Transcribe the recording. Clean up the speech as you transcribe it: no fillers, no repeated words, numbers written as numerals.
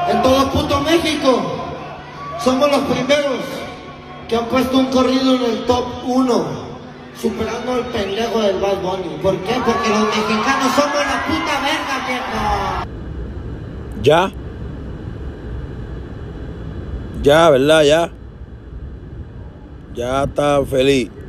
En todo puto México somos los primeros que han puesto un corrido en el top 1, superando al pendejo del Bad Bunny. ¿Por qué? Porque los mexicanos somos la puta verga, viejo. Ya, ¿verdad? Ya está feliz.